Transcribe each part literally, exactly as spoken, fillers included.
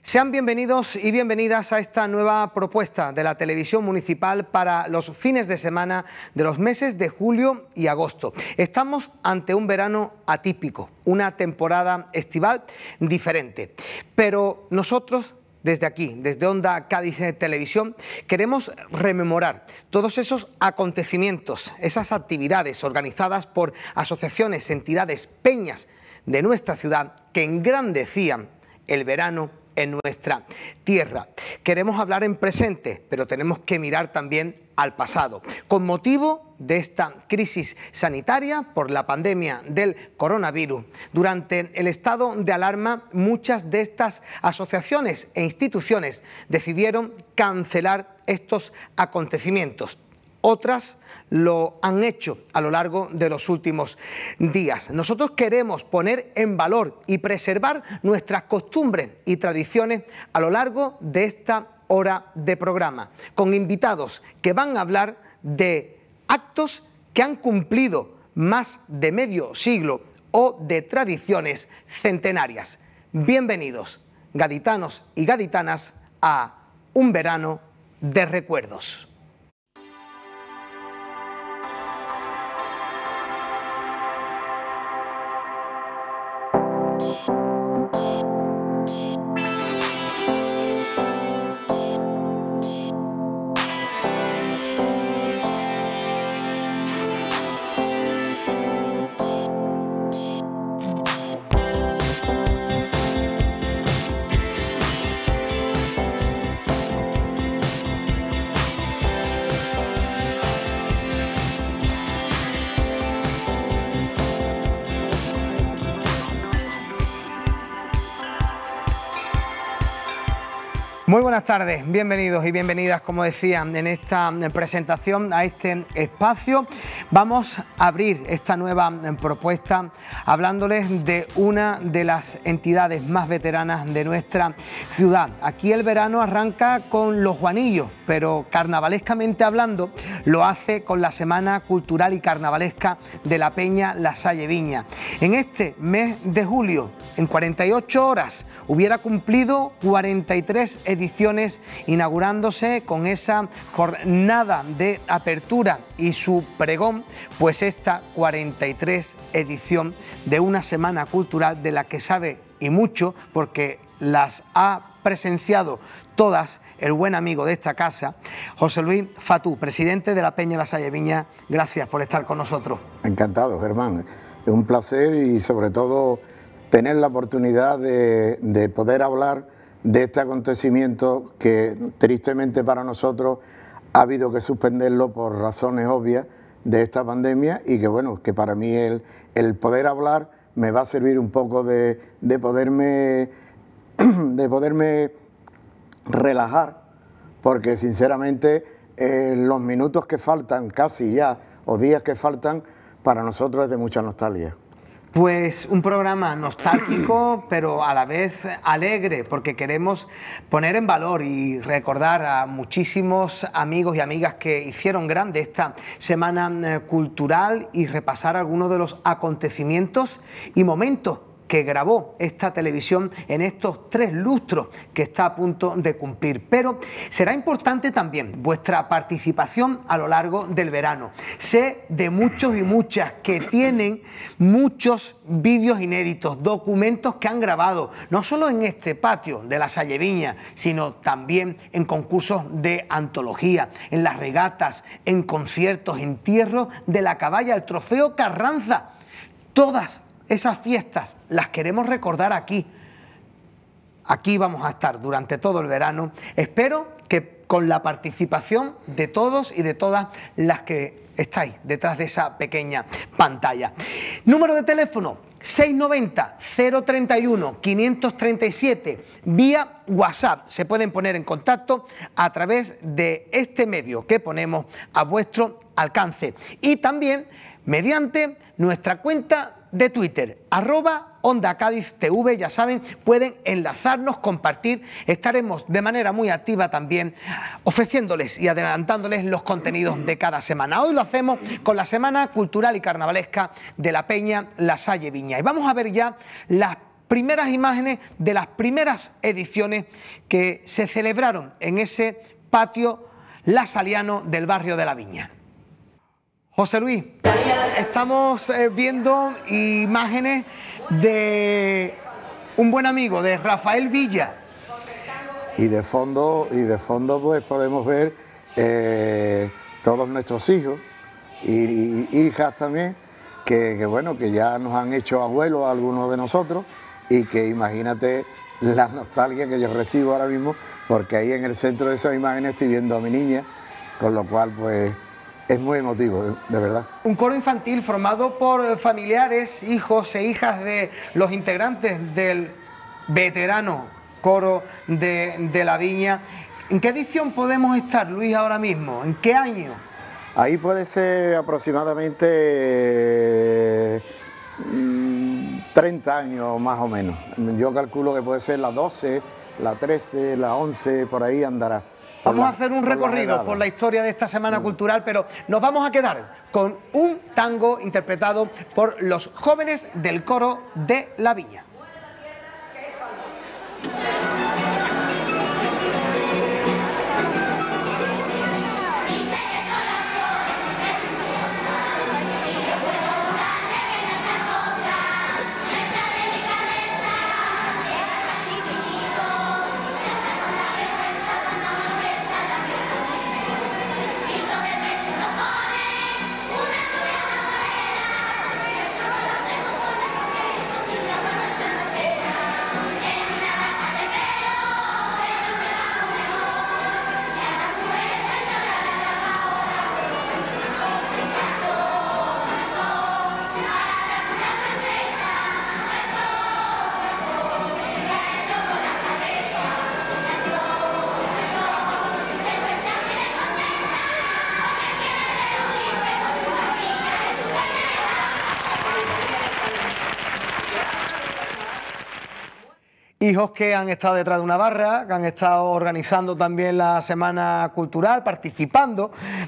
Sean bienvenidos y bienvenidas a esta nueva propuesta de la televisión municipal para los fines de semana de los meses de julio y agosto. Estamos ante un verano atípico, una temporada estival diferente, pero nosotros desde aquí, desde Onda Cádiz Televisión, queremos rememorar todos esos acontecimientos, esas actividades organizadas por asociaciones, entidades, peñas de nuestra ciudad que engrandecían el verano en nuestra tierra. Queremos hablar en presente, pero tenemos que mirar también al pasado. Con motivo de esta crisis sanitaria por la pandemia del coronavirus, durante el estado de alarma, muchas de estas asociaciones e instituciones decidieron cancelar estos acontecimientos. Otras lo han hecho a lo largo de los últimos días. Nosotros queremos poner en valor y preservar nuestras costumbres y tradiciones a lo largo de esta hora de programa, con invitados que van a hablar de actos que han cumplido más de medio siglo o de tradiciones centenarias. Bienvenidos, gaditanos y gaditanas, a Un Verano de Recuerdos. Muy buenas tardes, bienvenidos y bienvenidas, como decía, en esta presentación a este espacio. Vamos a abrir esta nueva propuesta hablándoles de una de las entidades más veteranas de nuestra ciudad. Aquí el verano arranca con los Juanillos, pero carnavalescamente hablando lo hace con la Semana Cultural y Carnavalesca de la Peña La Salle Viña. En este mes de julio, en cuarenta y ocho horas, hubiera cumplido cuarenta y tres ediciones, inaugurándose con esa jornada de apertura y su pregón, pues esta cuarenta y tres edición de una semana cultural de la que sabe y mucho, porque las ha presenciado todas el buen amigo de esta casa, José Luis Fatú, presidente de la Peña La Salle Viña. Gracias por estar con nosotros. Encantado, Germán. Es un placer y sobre todo tener la oportunidad de, de poder hablar de este acontecimiento que tristemente para nosotros ha habido que suspenderlo por razones obvias de esta pandemia, y que bueno, que para mí el, el poder hablar me va a servir un poco de, de poderme de poderme relajar, porque sinceramente eh, los minutos que faltan casi ya, o días que faltan, para nosotros es de mucha nostalgia. Pues un programa nostálgico, pero a la vez alegre, porque queremos poner en valor y recordar a muchísimos amigos y amigas que hicieron grande esta semana cultural y repasar algunos de los acontecimientos y momentos que grabó esta televisión en estos tres lustros que está a punto de cumplir. Pero será importante también vuestra participación a lo largo del verano. Sé de muchos y muchas que tienen muchos vídeos inéditos, documentos que han grabado, no solo en este patio de La Salle Viña, sino también en concursos de antología, en las regatas, en conciertos, entierros de la caballa, el trofeo Carranza. Todas esas fiestas las queremos recordar aquí. Aquí vamos a estar durante todo el verano. Espero que con la participación de todos y de todas las que estáis detrás de esa pequeña pantalla. Número de teléfono seis noventa, cero treinta y uno, quinientos treinta y siete, vía WhatsApp. Se pueden poner en contacto a través de este medio que ponemos a vuestro alcance. Y también mediante nuestra cuenta de Twitter, arroba Onda Cádiz T V, ya saben, pueden enlazarnos, compartir, estaremos de manera muy activa también ofreciéndoles y adelantándoles los contenidos de cada semana. Hoy lo hacemos con la Semana Cultural y Carnavalesca de la Peña La Salle Viña y vamos a ver ya las primeras imágenes de las primeras ediciones que se celebraron en ese patio lasaliano del barrio de La Viña. José Luis, estamos eh, viendo imágenes de un buen amigo, de Rafael Villa. Y de fondo, y de fondo pues podemos ver eh, todos nuestros hijos y, y hijas también, que, que bueno, que ya nos han hecho abuelos algunos de nosotros, y que imagínate la nostalgia que yo recibo ahora mismo, porque ahí en el centro de esas imágenes estoy viendo a mi niña, con lo cual pues es muy emotivo, de verdad. Un coro infantil formado por familiares, hijos e hijas de los integrantes del veterano coro de, de La Viña. ¿En qué edición podemos estar, Luis, ahora mismo? ¿En qué año? Ahí puede ser aproximadamente eh, treinta años más o menos. Yo calculo que puede ser la doce, la trece, la once, por ahí andará. Vamos a hacer un recorrido por la historia de esta Semana Cultural, pero nos vamos a quedar con un tango interpretado por los jóvenes del coro de La Viña. Hijos que han estado detrás de una barra, que han estado organizando también la Semana Cultural, participando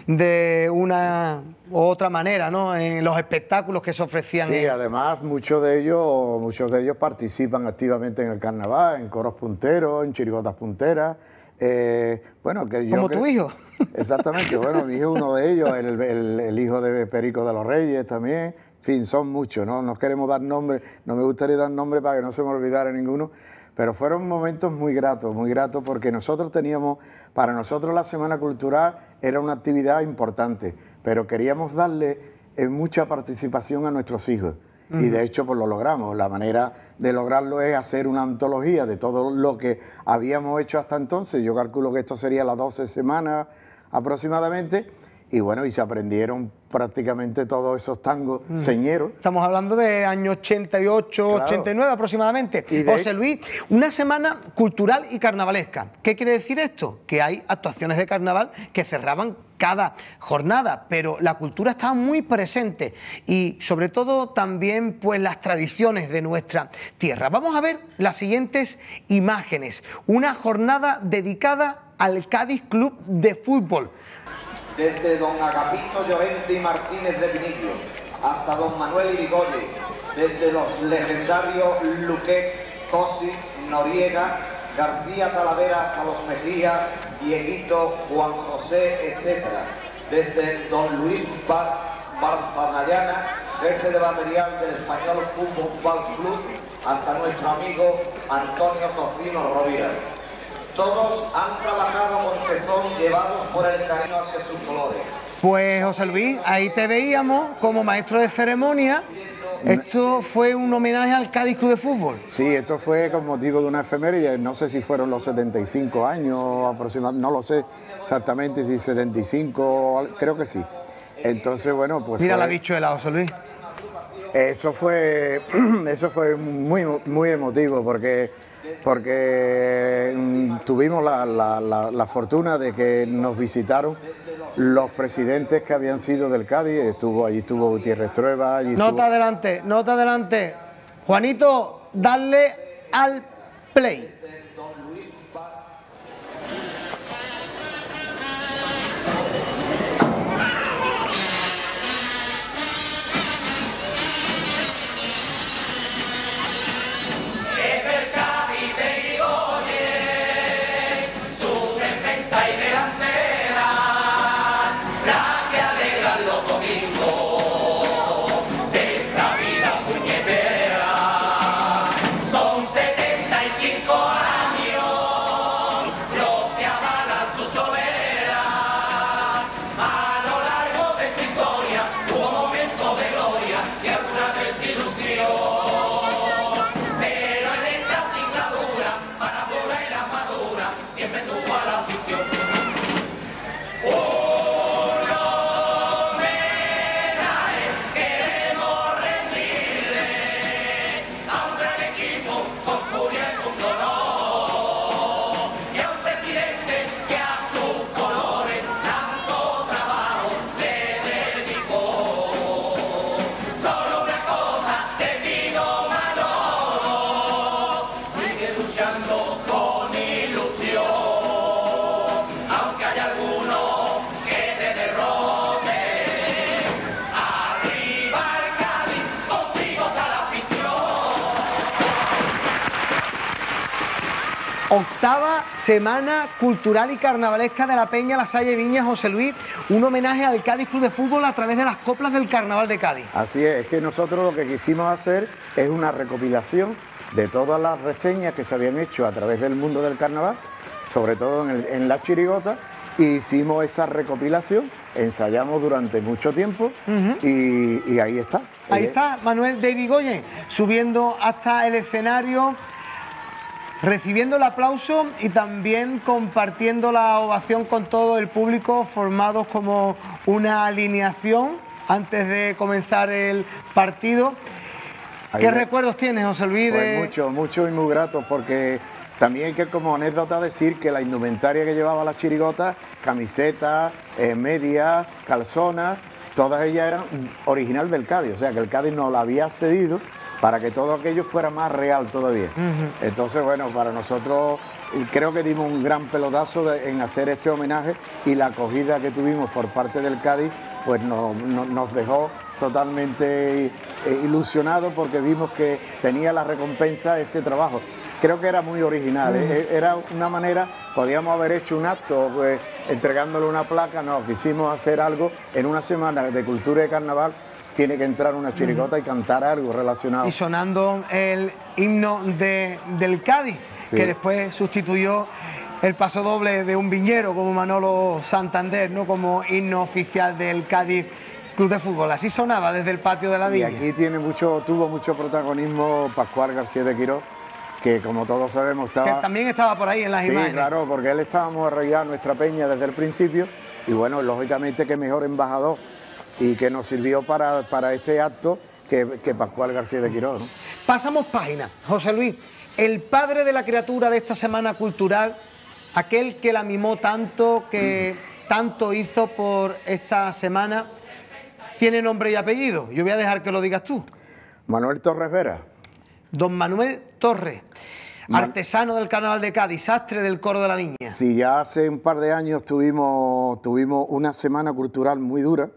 de una u otra manera, ¿no?, en los espectáculos que se ofrecían. Sí, en... además muchos de ellos, muchos de ellos participan activamente en el carnaval, en coros punteros, en chirigotas punteras. Eh, bueno, que yo como que... tu hijo. Exactamente, bueno, mi hijo es uno de ellos, el, el, el hijo de Perico de los Reyes también. En fin, son muchos, ¿no? No queremos dar nombres, no me gustaría dar nombres para que no se me olvidara ninguno. Pero fueron momentos muy gratos, muy gratos, porque nosotros teníamos, para nosotros la Semana Cultural era una actividad importante, pero queríamos darle eh, mucha participación a nuestros hijos. Uh-huh. Y de hecho pues lo logramos. La manera de lograrlo es hacer una antología de todo lo que habíamos hecho hasta entonces. Yo calculo que esto sería las doce semanas aproximadamente. Y bueno, y se aprendieron prácticamente todos esos tangos mm. señeros. Estamos hablando de años ochenta y ocho, claro. ochenta y nueve aproximadamente. Y de... José Luis, una semana cultural y carnavalesca. ¿Qué quiere decir esto? Que hay actuaciones de carnaval que cerraban cada jornada, pero la cultura estaba muy presente y sobre todo también pues las tradiciones de nuestra tierra. Vamos a ver las siguientes imágenes. Una jornada dedicada al Cádiz Club de Fútbol. Desde don Agapito Llorente y Martínez de Pinillo hasta don Manuel Irigoyen, desde los legendarios Luque, Cosi, Noriega, García Talavera hasta los Mejía, Dieguito, Juan José, etcétera. Desde don Luis Barzanayana, jefe de material del Español Fútbol Club, hasta nuestro amigo Antonio Tocino Rovira. Todos han trabajado con tesón, llevados por el cariño hacia sus colores. Pues José Luis, ahí te veíamos como maestro de ceremonia. Esto fue un homenaje al Cádiz Club de Fútbol. Sí, esto fue con motivo de una efeméride, no sé si fueron los setenta y cinco años aproximadamente, no lo sé exactamente si setenta y cinco, creo que sí. Entonces, bueno, pues mira fue... la bichuela, José Luis. Eso fue, eso fue muy, muy emotivo porque... porque mm, tuvimos la, la, la, la fortuna de que nos visitaron los presidentes que habían sido del Cádiz. Estuvo allí estuvo Gutiérrez Trueba. Allí nota estuvo... adelante, nota adelante. Juanito, dale al play. Octava Semana Cultural y Carnavalesca de la Peña La Salle Viña, José Luis, un homenaje al Cádiz Club de Fútbol a través de las coplas del Carnaval de Cádiz. Así es, es que nosotros lo que quisimos hacer es una recopilación de todas las reseñas que se habían hecho a través del mundo del carnaval, sobre todo en, el, en la chirigota, y hicimos esa recopilación, ensayamos durante mucho tiempo uh-huh. y, y ahí está. Ahí está Manuel de Irigoyen, subiendo hasta el escenario, recibiendo el aplauso y también compartiendo la ovación con todo el público, formados como una alineación antes de comenzar el partido. Ahí ¿Qué me... recuerdos tienes, José Luis? Pues de... mucho, mucho y muy gratos, porque también hay que como anécdota decir que la indumentaria que llevaba las chirigotas, camisetas, eh, medias, calzonas, todas ellas eran original del Cádiz, o sea que el Cádiz nos la había cedido para que todo aquello fuera más real todavía. Uh-huh. Entonces, bueno, para nosotros creo que dimos un gran pelotazo de, en hacer este homenaje, y la acogida que tuvimos por parte del Cádiz pues no, no, nos dejó totalmente eh, ilusionados, porque vimos que tenía la recompensa ese trabajo. Creo que era muy original, uh-huh. eh, era una manera, podíamos haber hecho un acto pues, entregándole una placa, no, quisimos hacer algo en una semana de cultura y de carnaval. Tiene que entrar una chirigota y cantar algo relacionado. Y sonando el himno de, del Cádiz, sí. que después sustituyó el paso doble de un viñero como Manolo Santander, ¿no? Como himno oficial del Cádiz Club de Fútbol. Así sonaba desde el patio de la Viña. Y aquí tiene mucho, tuvo mucho protagonismo Pascual García de Quirós, que como todos sabemos estaba... Que también estaba por ahí en las sí, imágenes. Sí, claro, porque él estábamos arraigados nuestra peña desde el principio, y bueno, lógicamente que mejor embajador y que nos sirvió para, para este acto que, que Pascual García de Quirós, ¿no? Pasamos página. José Luis, el padre de la criatura de esta semana cultural, aquel que la mimó tanto, que tanto hizo por esta semana, ¿tiene nombre y apellido? Yo voy a dejar que lo digas tú. Manuel Torres Vera. Don Manuel Torres, Man... artesano del Carnaval de Cádiz, sastre del Coro de la Viña. Sí, ya hace un par de años tuvimos, tuvimos una semana cultural muy dura.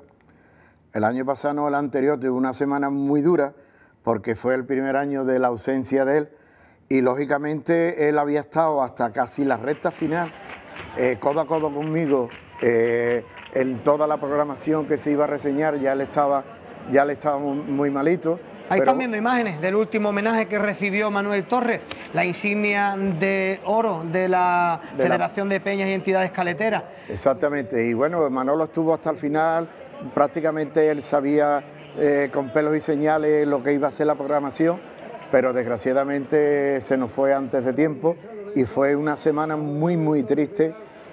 El año pasado, no, el anterior, tuve una semana muy dura porque fue el primer año de la ausencia de él, y lógicamente él había estado hasta casi la recta final, eh, codo a codo conmigo, eh, en toda la programación que se iba a reseñar. Ya él estaba, ya él estaba muy, muy malito. Ahí pero... están viendo imágenes del último homenaje que recibió Manuel Torres, la insignia de oro de la de Federación la... de Peñas y Entidades Caleteras. Exactamente, y bueno, Manolo estuvo hasta el final. Prácticamente él sabía eh, con pelos y señales lo que iba a ser la programación, pero desgraciadamente se nos fue antes de tiempo, y fue una semana muy muy triste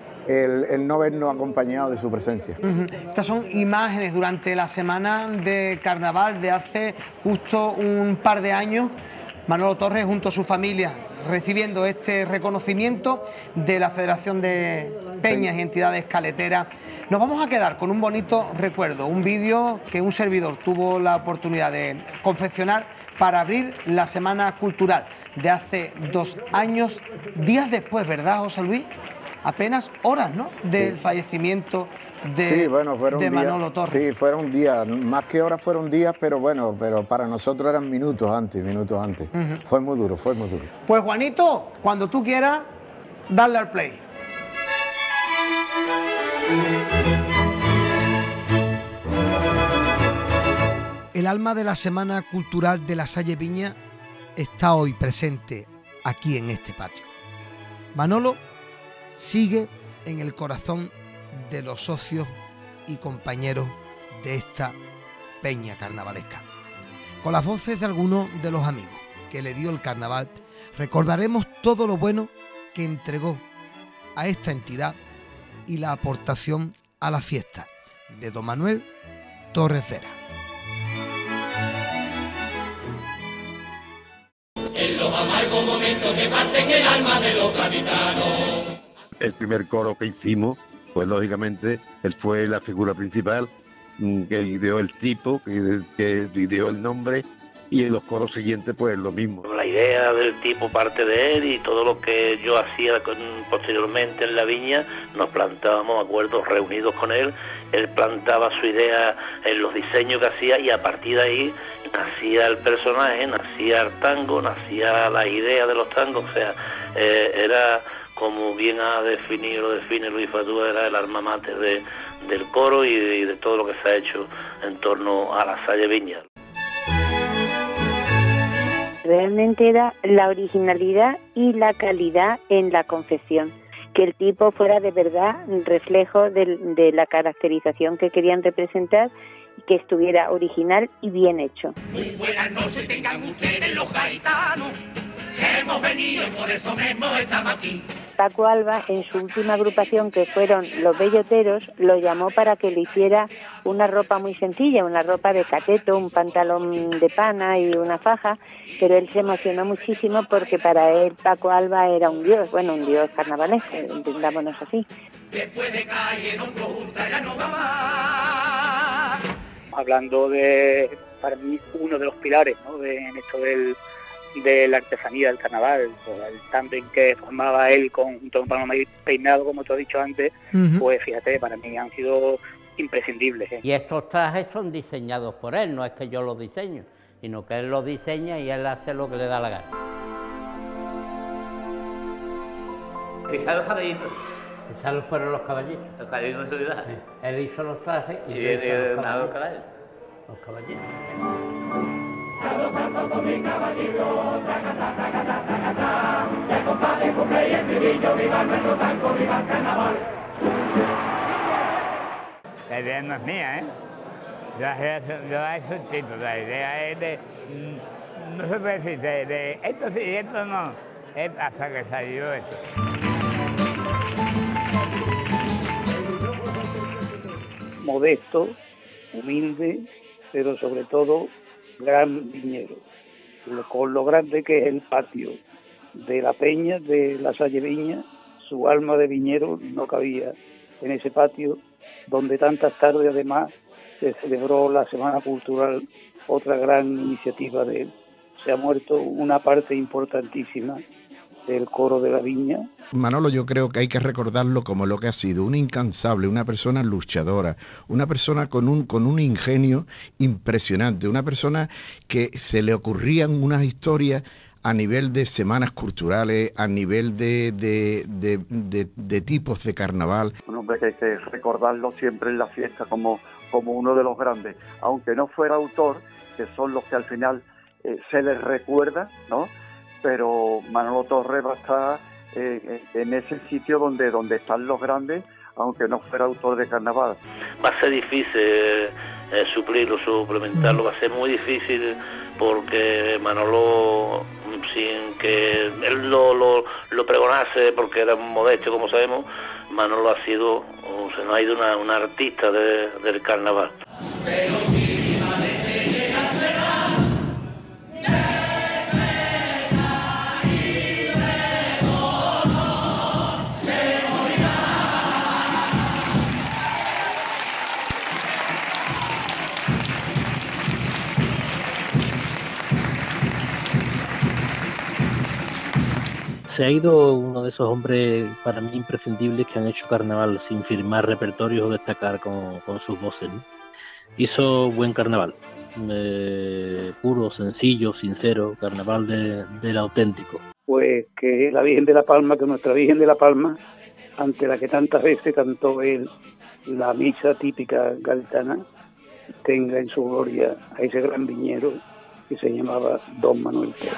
el, el no vernos acompañado de su presencia. Uh-huh. Estas son imágenes durante la semana de carnaval de hace justo un par de años. Manolo Torres junto a su familia recibiendo este reconocimiento de la Federación de Peñas y Entidades Caleteras. Nos vamos a quedar con un bonito recuerdo, un vídeo que un servidor tuvo la oportunidad de confeccionar para abrir la Semana Cultural de hace dos años, días después, ¿verdad, José Luis? Apenas horas, ¿no?, del sí. fallecimiento de, sí, bueno, fueron de Manolo días, Torres. Sí, fueron días, más que horas fueron días, pero bueno, pero para nosotros eran minutos antes, minutos antes. Uh-huh. Fue muy duro, fue muy duro. Pues Juanito, cuando tú quieras, darle al play. El alma de la Semana Cultural de La Salle Viña está hoy presente aquí en este patio. Manolo sigue en el corazón de los socios y compañeros de esta peña carnavalesca. Con las voces de algunos de los amigos que le dio el carnaval, recordaremos todo lo bueno que entregó a esta entidad y la aportación a la fiesta de don Manuel Torres Vera. En los amargos momentos que parten el alma de los gaditanos. El primer coro que hicimos, pues lógicamente él fue la figura principal, que ideó el tipo, que, que ideó el nombre, y en los coros siguientes pues lo mismo. La idea del tipo parte de él, y todo lo que yo hacía con, posteriormente en la viña, nos plantábamos acuerdos reunidos con él, él plantaba su idea en los diseños que hacía y a partir de ahí nacía el personaje, nacía el tango, nacía la idea de los tangos, o sea, eh, era, como bien ha definido, lo define Luis Fatúa, era el alma mater de, del coro y de, y de todo lo que se ha hecho en torno a la Salle Viña. Realmente era la originalidad y la calidad en la confección, que el tipo fuera de verdad reflejo de, de la caracterización que querían representar y que estuviera original y bien hecho. Muy buenas noches tengan ustedes los gaitanos, que hemos venido y por eso mismo estamos aquí. Paco Alba, en su última agrupación, que fueron Los Belloteros, lo llamó para que le hiciera una ropa muy sencilla, una ropa de cateto, un pantalón de pana y una faja, pero él se emocionó muchísimo porque para él Paco Alba era un dios, bueno, un dios carnavalesco, entendámonos así. Después de calle no gusta, ya no va más. Hablando de, para mí, uno de los pilares, ¿no?, de, en esto del... de la artesanía del carnaval, el tándem que formaba él con Don Paloma Peinado, como te he dicho antes, uh-huh. Pues fíjate, para mí han sido imprescindibles, ¿eh? Y estos trajes son diseñados por él, no es que yo los diseño, sino que él los diseña y él hace lo que le da la gana. Quizás los caballitos. Quizás fueron los caballitos. Los caballitos de seguridad. Sí. Él hizo los trajes y, y él hizo de, los, de, caballitos. los caballos. Los caballitos. Cada santo con mi caballito, tacata, tacata, tacata, ya compadre, cumple y el trivillo, viva nuestro tango, viva el carnaval. La idea no es mía, ¿eh? La idea, yo la he hecho un tipo, la idea es de, no se puede decir, de, de esto sí y esto no, es hasta que salió esto. Modesto, humilde, pero sobre todo gran viñero, con lo grande que es el patio de la peña de la Salle Viña. Su alma de viñero no cabía en ese patio, donde tantas tardes además se celebró la Semana Cultural, otra gran iniciativa de él. Se ha muerto una parte importantísima del coro de la Viña. Manolo, yo creo que hay que recordarlo como lo que ha sido, un incansable, una persona luchadora, una persona con un, con un ingenio impresionante, una persona que se le ocurrían unas historias a nivel de semanas culturales, a nivel de, de, de, de, de tipos de carnaval. Un hombre que hay que recordarlo siempre en la fiesta como, como uno de los grandes, aunque no fuera autor, que son los que al final eh, se les recuerda, ¿no? Pero Manolo Torres va a estar eh, en ese sitio donde, donde están los grandes, aunque no fuera autor de carnaval. Va a ser difícil eh, suplirlo, suplementarlo, va a ser muy difícil porque Manolo, sin que él lo, lo, lo pregonase, porque era modesto, como sabemos, Manolo ha sido, o sea, no ha ido una, una artista de, del carnaval. Pero si parece llegar será. Se ha ido uno de esos hombres para mí imprescindibles que han hecho carnaval sin firmar repertorios o destacar con, con sus voces, ¿no? Hizo buen carnaval, eh, puro, sencillo, sincero, carnaval de, del auténtico. Pues que la Virgen de la Palma, que nuestra Virgen de la Palma, ante la que tantas veces cantó él la misa típica gaditana, tenga en su gloria a ese gran viñero que se llamaba Don Manuel Torres.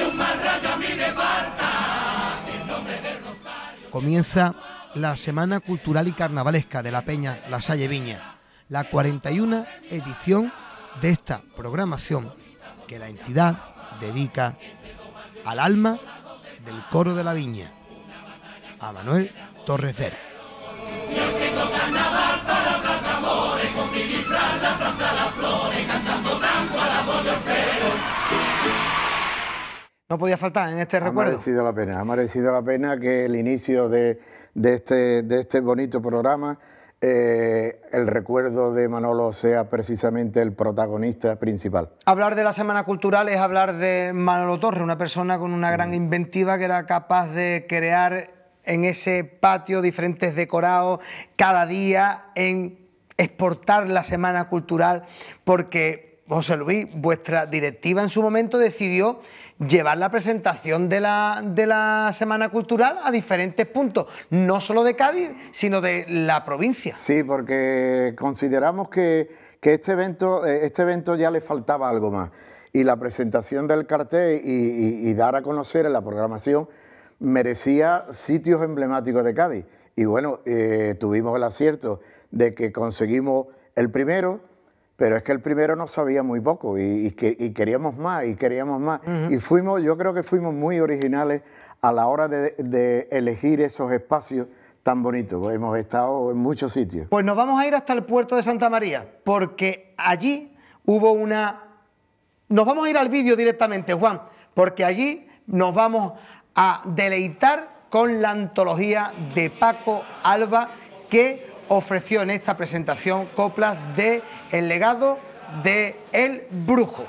Comienza la Semana Cultural y Carnavalesca de la Peña La Salle Viña, la cuarenta y una edición de esta programación que la entidad dedica al alma del coro de la Viña, a Manuel Torres Vera. No podía faltar en este recuerdo. Ha merecido la pena, ha merecido la pena que el inicio de, de, este, de este bonito programa, eh, el recuerdo de Manolo sea precisamente el protagonista principal. Hablar de la Semana Cultural es hablar de Manolo Torres, una persona con una gran inventiva que era capaz de crear en ese patio diferentes decorados cada día en exportar la Semana Cultural, porque, José Luis, vuestra directiva en su momento decidió llevar la presentación de la, de la Semana Cultural a diferentes puntos, no solo de Cádiz, sino de la provincia. Sí, porque consideramos que, que este, evento, este evento ya le faltaba algo más. Y la presentación del cartel y, y, y dar a conocer en la programación merecía sitios emblemáticos de Cádiz. Y bueno, eh, tuvimos el acierto de que conseguimos el primero, pero es que el primero nos sabía muy poco y, y, que, y queríamos más y queríamos más. Uh-huh. Y fuimos, yo creo que fuimos muy originales a la hora de, de elegir esos espacios tan bonitos. Hemos estado en muchos sitios. Pues nos vamos a ir hasta el puerto de Santa María, porque allí hubo una... Nos vamos a ir al vídeo directamente, Juan, porque allí nos vamos a deleitar con la antología de Paco Alba, que ofreció en esta presentación coplas de El legado de El Brujo.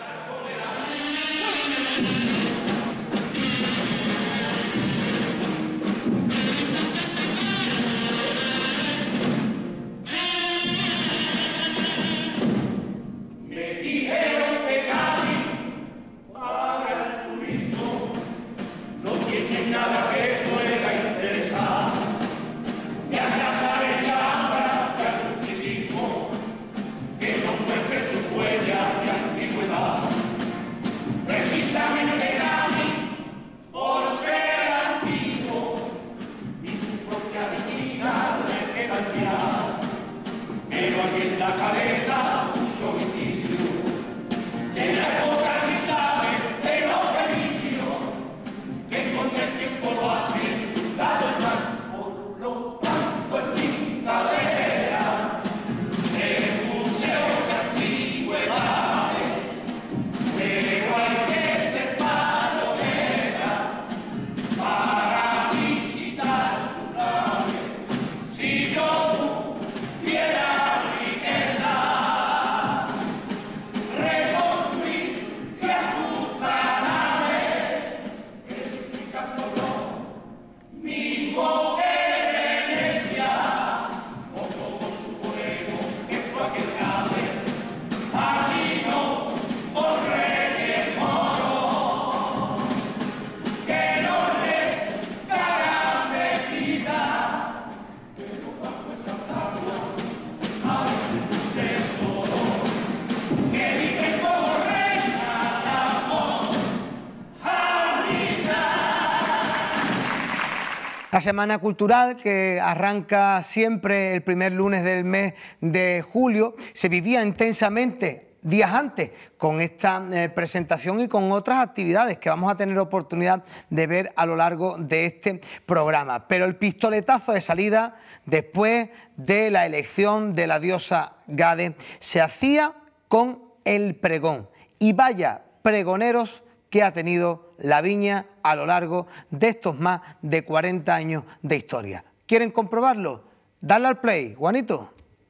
La Semana Cultural, que arranca siempre el primer lunes del mes de julio, se vivía intensamente días antes con esta eh, presentación y con otras actividades que vamos a tener oportunidad de ver a lo largo de este programa. Pero el pistoletazo de salida, después de la elección de la diosa Gade, se hacía con el pregón. Y vaya pregoneros que ha tenido la viña a lo largo de estos más de cuarenta años de historia. ¿Quieren comprobarlo? Dale al play, Juanito.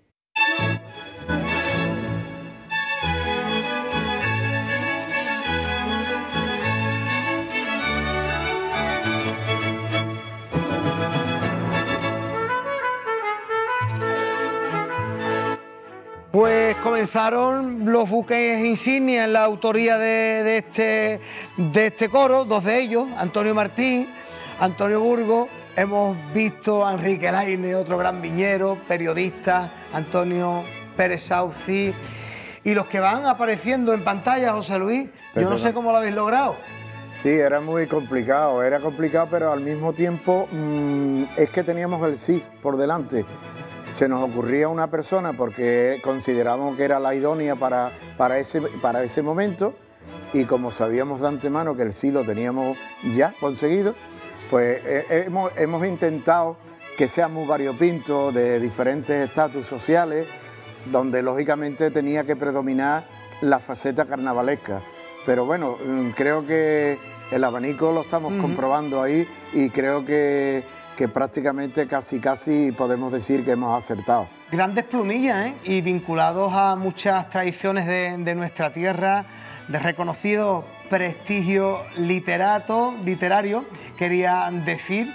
Pues comenzaron los buques insignia en la autoría de, de, este, de este coro, dos de ellos, Antonio Martín, Antonio Burgos, hemos visto a Enrique Laine, otro gran viñero, periodista, Antonio Pérez Sauci, y los que van apareciendo en pantalla, José Luis, yo no sé cómo lo habéis logrado. Sí, era muy complicado, era complicado, pero al mismo tiempo mmm, es que teníamos el sí por delante. Se nos ocurría una persona porque consideramos que era la idónea para, para, ese, para ese momento, y como sabíamos de antemano que el sí lo teníamos ya conseguido, pues eh, hemos, hemos intentado que sea muy variopinto, de diferentes estatus sociales, donde lógicamente tenía que predominar la faceta carnavalesca. Pero bueno, creo que el abanico lo estamos uh-huh. comprobando ahí, y creo que que prácticamente casi casi podemos decir que hemos acertado. Grandes plumillas, ¿eh? Y vinculados a muchas tradiciones de, de nuestra tierra, de reconocido prestigio literato, literario, quería decir,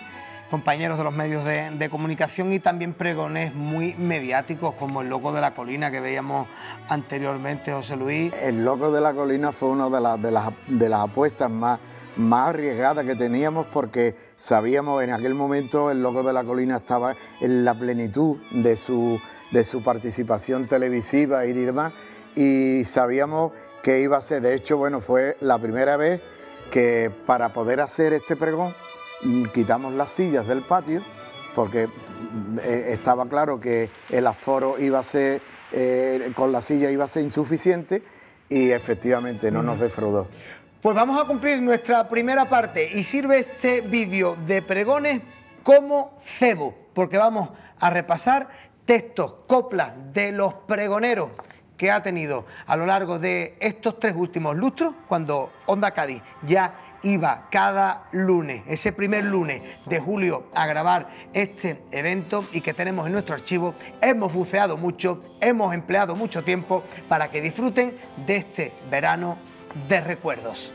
compañeros de los medios de, de comunicación y también pregones muy mediáticos como el Loco de la Colina que veíamos anteriormente, José Luis. El Loco de la Colina fue una de, la, de, las, de las apuestas más, más arriesgadas que teníamos, porque sabíamos en aquel momento el Loco de la Colina estaba en la plenitud de su, de su participación televisiva y demás, y sabíamos que iba a ser, de hecho, bueno, fue la primera vez que para poder hacer este pregón quitamos las sillas del patio, porque eh, estaba claro que el aforo iba a ser, eh, con la silla iba a ser insuficiente, y efectivamente no nos defraudó. Pues vamos a cumplir nuestra primera parte y sirve este vídeo de pregones como cebo, porque vamos a repasar textos, coplas de los pregoneros que ha tenido a lo largo de estos tres últimos lustros, cuando Onda Cádiz ya iba cada lunes, ese primer lunes de julio, a grabar este evento y que tenemos en nuestro archivo. Hemos buceado mucho, hemos empleado mucho tiempo para que disfruten de este verano de recuerdos.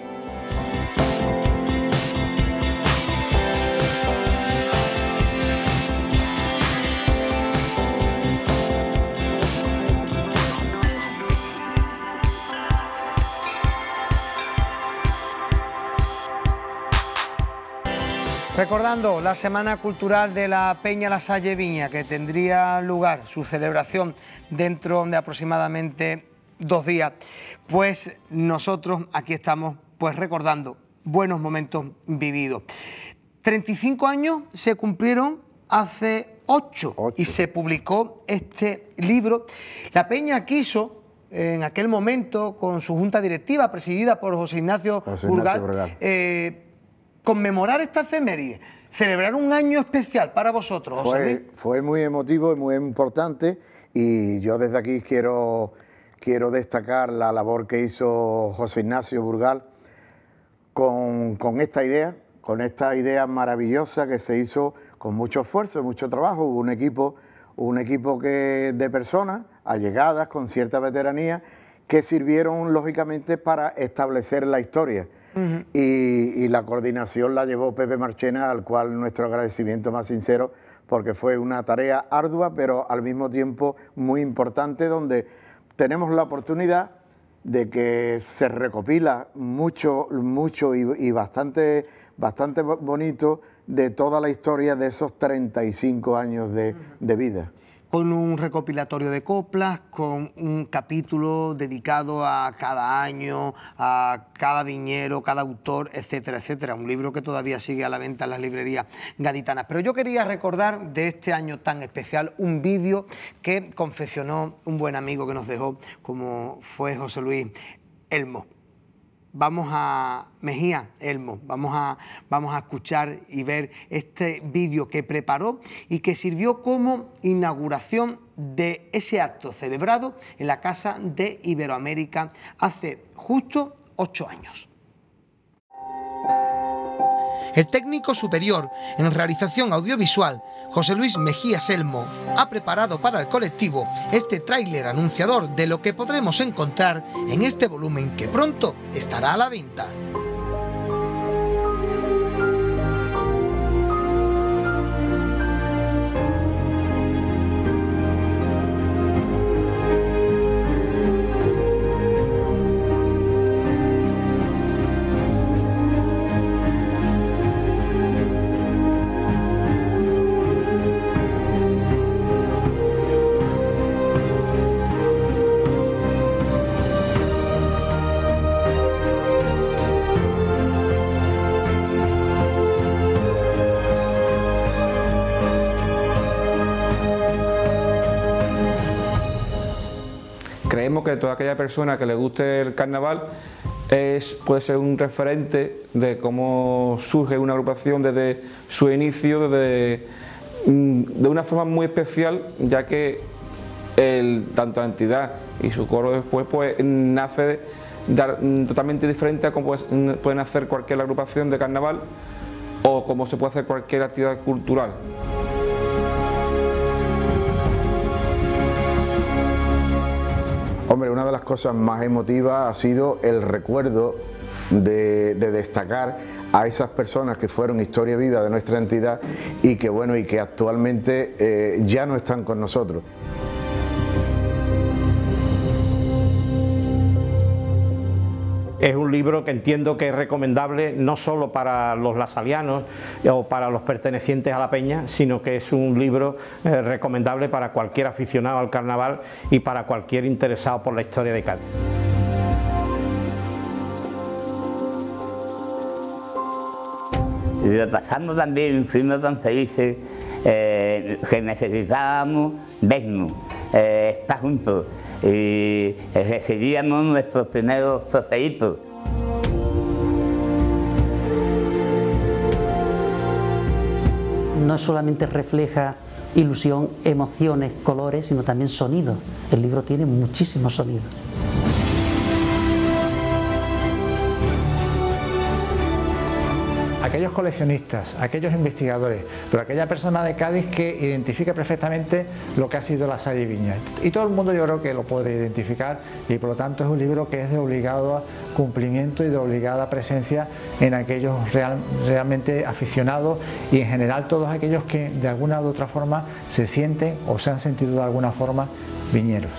Recordando la Semana Cultural de la Peña La Salle Viña, que tendría lugar su celebración dentro de aproximadamente dos días, pues nosotros aquí estamos pues recordando buenos momentos vividos. treinta y cinco años se cumplieron hace ocho y se publicó este libro. La Peña quiso, en aquel momento, con su junta directiva presidida por José Ignacio, José Ignacio Burgal, Burgal. Eh, conmemorar esta efeméride, celebrar un año especial para vosotros. Fue, fue muy emotivo y muy importante, y yo desde aquí quiero, quiero destacar la labor que hizo José Ignacio Burgal con, con esta idea, con esta idea maravillosa que se hizo con mucho esfuerzo, mucho trabajo. Hubo un equipo, un equipo que, de personas allegadas, con cierta veteranía, que sirvieron lógicamente para establecer la historia. Uh-huh. y, y la coordinación la llevó Pepe Marchena, al cual nuestro agradecimiento más sincero, porque fue una tarea ardua, pero al mismo tiempo muy importante, donde tenemos la oportunidad de que se recopila mucho, mucho y, y bastante, bastante bonito de toda la historia de esos treinta y cinco años de, de vida. Con un recopilatorio de coplas, con un capítulo dedicado a cada año, a cada viñero, cada autor, etcétera, etcétera. Un libro que todavía sigue a la venta en las librerías gaditanas. Pero yo quería recordar de este año tan especial un vídeo que confeccionó un buen amigo que nos dejó, como fue José Luis Elmo. Vamos a Mejía, Elmo, vamos a, vamos a escuchar y ver este vídeo que preparó y que sirvió como inauguración de ese acto celebrado en la Casa de Iberoamérica hace justo ocho años. El técnico superior en realización audiovisual, José Luis Mejías Elmo, ha preparado para el colectivo este tráiler anunciador de lo que podremos encontrar en este volumen que pronto estará a la venta. Creemos que toda aquella persona que le guste el carnaval es, puede ser un referente de cómo surge una agrupación desde su inicio, desde, de una forma muy especial, ya que el, tanto la entidad y su coro después pues, nace de, de, totalmente diferente a cómo pueden hacer cualquier agrupación de carnaval o como se puede hacer cualquier actividad cultural. Hombre, una de las cosas más emotivas ha sido el recuerdo de, de destacar a esas personas que fueron historia viva de nuestra entidad y que, bueno, y que actualmente eh, ya no están con nosotros. Es un libro que entiendo que es recomendable no solo para los lasalianos o para los pertenecientes a la peña, sino que es un libro eh, recomendable para cualquier aficionado al carnaval y para cualquier interesado por la historia de Cádiz. Lo pasamos también, fuimos tan felices eh, que necesitábamos vernos, eh, estar juntos y recibíamos nuestros primeros trofeitos. No solamente refleja ilusión, emociones, colores, sino también sonidos. El libro tiene muchísimos sonidos. Aquellos coleccionistas, aquellos investigadores, pero aquella persona de Cádiz que identifica perfectamente lo que ha sido la Salle Viña. Y todo el mundo yo creo que lo puede identificar y por lo tanto es un libro que es de obligado cumplimiento y de obligada presencia en aquellos real, realmente aficionados y en general todos aquellos que de alguna u otra forma se sienten o se han sentido de alguna forma viñeros.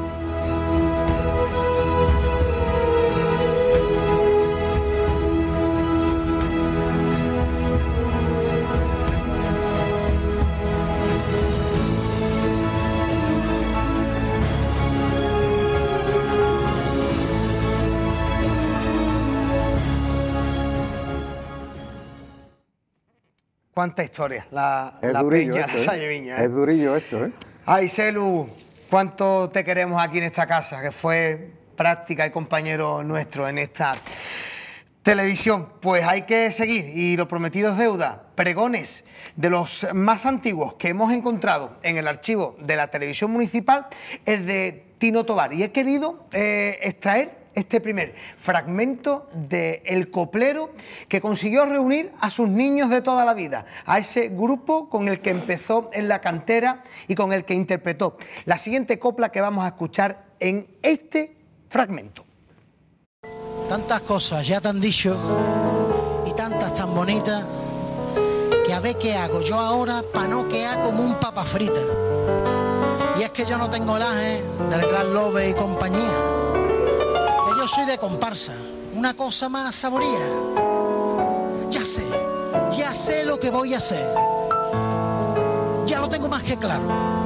Cuánta historia, la, es la durillo peña, esto, la ¿eh? Salle Viña. ¿eh? Es durillo esto, ¿eh? Ay, Celu, cuánto te queremos aquí en esta casa, que fue práctica y compañero nuestro en esta televisión. Pues hay que seguir, y lo prometido es deuda. Pregones de los más antiguos que hemos encontrado en el archivo de la televisión municipal es de Tino Tovar, y he querido eh, extraer este primer fragmento de El Coplero, que consiguió reunir a sus niños de toda la vida, a ese grupo con el que empezó en la cantera y con el que interpretó la siguiente copla que vamos a escuchar en este fragmento. Tantas cosas ya te han dicho y tantas tan bonitas, que a ver qué hago yo ahora para no quedar como un papa frita. Y es que yo no tengo el aje del gran Lobe y compañía, que yo soy de comparsa, una cosa más saboría. Ya sé, ya sé lo que voy a hacer, ya lo tengo más que claro.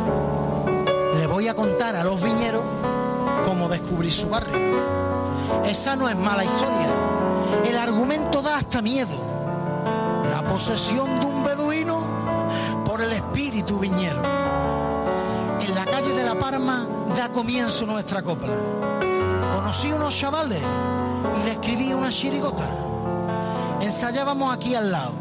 Le voy a contar a los viñeros cómo descubrir su barrio. Esa no es mala historia, el argumento da hasta miedo. La posesión de un beduino por el espíritu viñero. En la calle de La Parma da comienzo nuestra copla. Conocí unos chavales y le escribí una chirigota. Ensayábamos aquí al lado,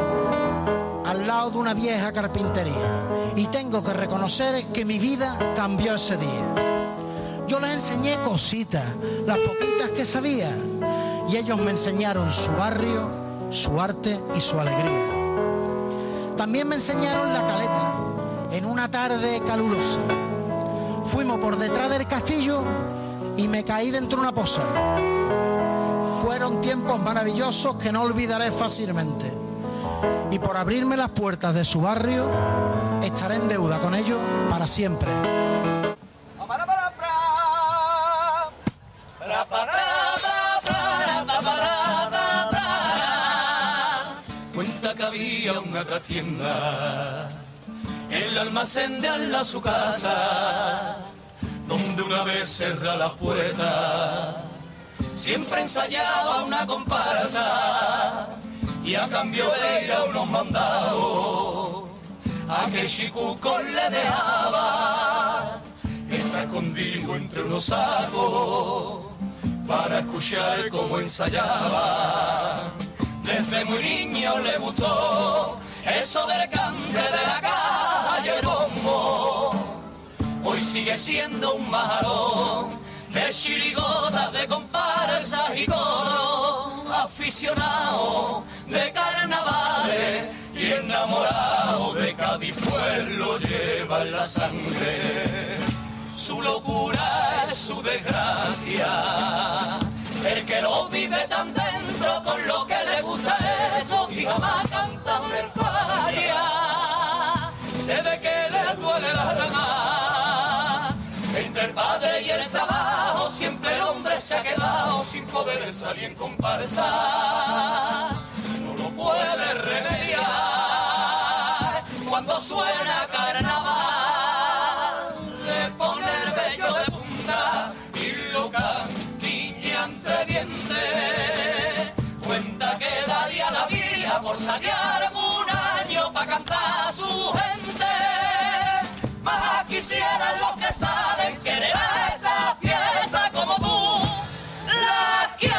al lado de una vieja carpintería, y tengo que reconocer que mi vida cambió ese día. Yo les enseñé cositas, las poquitas que sabía, y ellos me enseñaron su barrio, su arte y su alegría. También me enseñaron la caleta en una tarde calurosa. Fuimos por detrás del castillo y me caí dentro de una poza. Fueron tiempos maravillosos que no olvidaré fácilmente. Y por abrirme las puertas de su barrio, estaré en deuda con ellos para siempre. Cuenta que había una trastienda, el almacén de al lado su casa, donde una vez cerra la puerta, siempre ensayaba una comparsa, y a cambio de ir a unos mandados, aquel chicuco le dejaba estar escondido entre unos sacos para escuchar cómo ensayaba. Desde muy niño le gustó eso del cante de la calle el bombo. Hoy sigue siendo un majarón de chirigotas, de comparsas y coros, aficionado de carnavales y enamorado de Cádiz, pues lo lleva en la sangre. Su locura es su desgracia, el que lo vive tan dentro con lo que le gusta es llama cantarme falla, se ve que le duele el alma. Entre el padre y el trabajo siempre el hombre se ha quedado sin poder salir en comparsa. No lo puede remediar cuando suena carnaval, le pone el vello de punta y lo cantiña entre dientes. Cuenta que daría la vida por salir algún año pa' cantar a su gente. Más quisieran los que saben querer a esta fiesta como tú la quieres.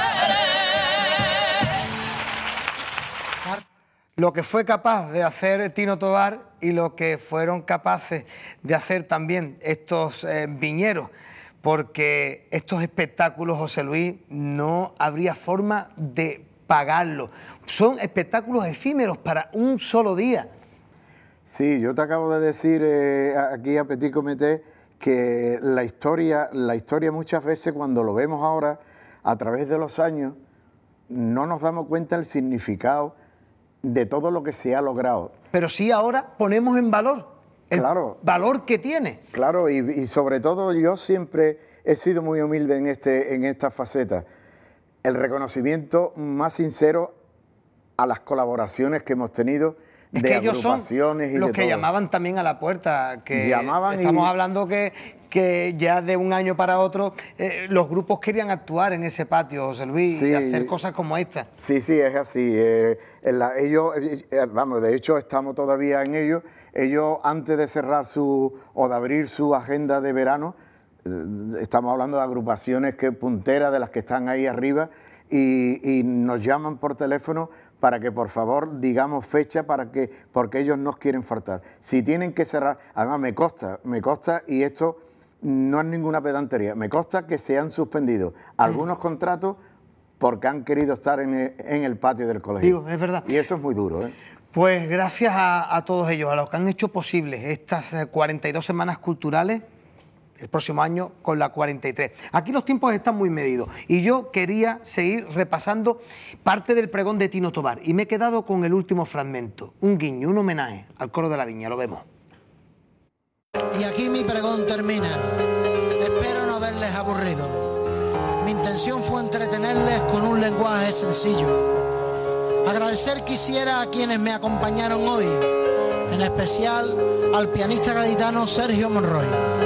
Lo que fue capaz de hacer Tino Tobar y lo que fueron capaces de hacer también estos eh, viñeros, porque estos espectáculos, José Luis, no habría forma de pagarlos. Son espectáculos efímeros para un solo día. Sí, yo te acabo de decir eh, aquí a Petit Comité que la historia, la historia muchas veces cuando lo vemos ahora a través de los años no nos damos cuenta del significado de todo lo que se ha logrado. Pero sí ahora ponemos en valor el claro, valor que tiene. Claro, y, y sobre todo yo siempre he sido muy humilde en, este, en esta faceta. El reconocimiento más sincero a las colaboraciones que hemos tenido es de que ellos son agrupaciones y los de que todo. llamaban también a la puerta, que Llamaban estamos y... hablando que, que ya de un año para otro eh, los grupos querían actuar en ese patio, José Luis, Sí. y hacer cosas como esta. Sí, sí, es así. Eh, en la- ellos, eh, vamos, de hecho estamos todavía en ello. Ellos antes de cerrar su o de abrir su agenda de verano, eh, estamos hablando de agrupaciones que punteras de las que están ahí arriba y, y nos llaman por teléfono para que por favor digamos fecha para que porque ellos nos quieren faltar. Si tienen que cerrar, además me consta, me consta y esto no es ninguna pedantería, me consta que se han suspendido algunos contratos porque han querido estar en el, en el patio del colegio. Digo, es verdad. Y eso es muy duro, ¿eh? Pues gracias a, a todos ellos, a los que han hecho posibles estas eh, cuarenta y dos semanas culturales, el próximo año con la cuarenta y tres. Aquí los tiempos están muy medidos y yo quería seguir repasando parte del pregón de Tino Tobar y me he quedado con el último fragmento, un guiño, un homenaje al coro de la Viña, lo vemos. Y aquí mi pregón termina. Espero no haberles aburrido. Mi intención fue entretenerles con un lenguaje sencillo. Agradecer quisiera a quienes me acompañaron hoy, en especial al pianista gaditano Sergio Monroy.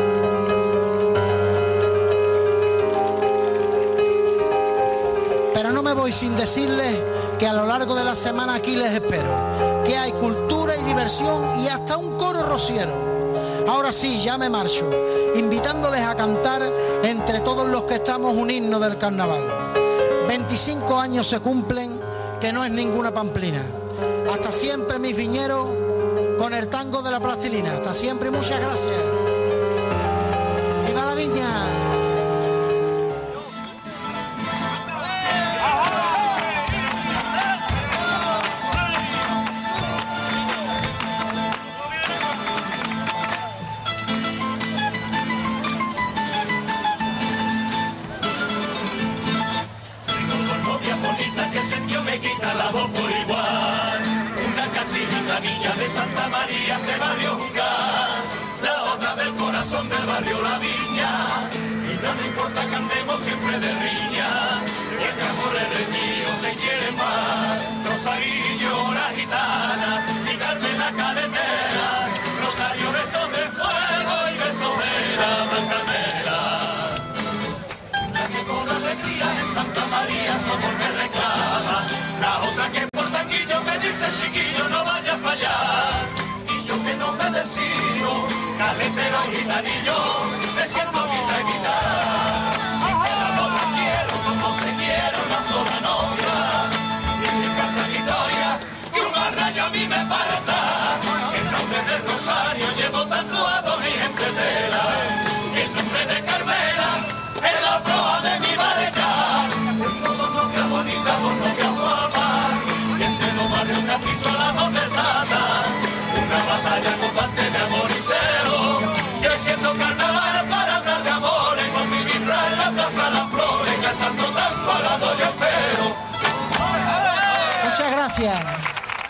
Pero no me voy sin decirles que a lo largo de la semana aquí les espero, que hay cultura y diversión y hasta un coro rociero. Ahora sí, ya me marcho, invitándoles a cantar entre todos los que estamos un himno del carnaval. veinticinco años se cumplen, que no es ninguna pamplina. Hasta siempre, mis viñeros, con el tango de la plastilina. Hasta siempre y muchas gracias. ¡Viva la Viña! Novia bonita que el sentido me quita la voz por igual. Una casita niña de Santa María se va a jugar. La otra del corazón del barrio La Viña. Y no me importa que andemos siempre de riña. Y el amor es reñido se quiere más. Rosarillo, la gitana y Carmen la cadenera. Rosario, besos de fuego y besos de la Blancanera. Con alegría en Santa María somos que reclama. La otra que por tanquillo me dice chiquillo no vayas para allá. Y yo que no me decido, caletero y gitanillo, me siento guita y guitarra. Y que la novia quiero como se quiere una sola novia. Y sin falsa historia, que un rayo a mí me falta. El nombre del Rosario llevo tatuado mi gente tela. El nombre de Carmela es la proa de mi barca. Todo novia bonita, dos novias guapas. Y entre los barrios capricho las dos desatan. Una batalla constante de amor y celo. Yo siento carnaval para hablar de amores. Con mi birra en la plaza Las Flores. Cantando tanto al lado yo espero. Muchas gracias.